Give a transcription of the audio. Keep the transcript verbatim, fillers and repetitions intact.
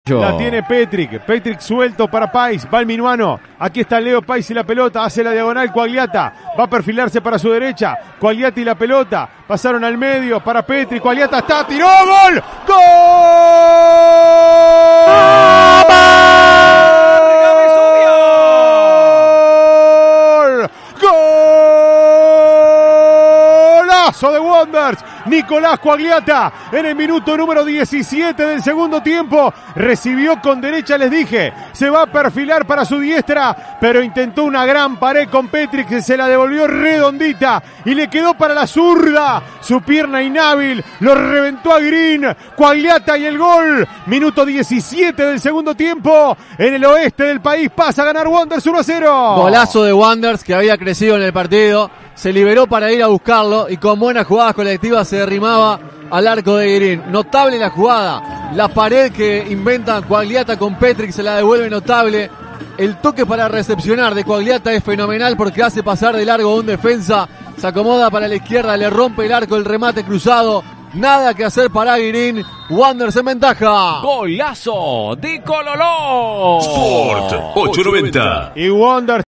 La tiene Petric, Petric suelto para Pais, va el minuano, aquí está Leo Pais y la pelota, hace la diagonal Quagliata, va a perfilarse para su derecha, Quagliata y la pelota, pasaron al medio para Petric, Quagliata está, tiró, gol, gol, golazo de Wanderers, Nicolás Quagliata en el minuto número diecisiete del segundo tiempo, recibió con derecha, les dije, se va a perfilar para su diestra, pero intentó una gran pared con Petric, que se la devolvió redondita y le quedó para la zurda, su pierna inhábil, lo reventó a Green, Quagliata y el gol, minuto diecisiete del segundo tiempo, en el oeste del país pasa a ganar Wanderers uno a cero. Golazo de Wanderers que había crecido en el partido, se liberó para ir a buscarlo y con buenas jugadas colectivas se derrimaba al arco de Green. Notable la jugada, la pared que inventa Quagliata con Petric se la devuelve notable. El toque para recepcionar de Quagliata es fenomenal porque hace pasar de largo a un defensa, se acomoda para la izquierda, le rompe el arco, el remate cruzado. Nada que hacer para Green, Wanderers en ventaja. Golazo de Cololó. Sport ocho noventa. Y Wanderers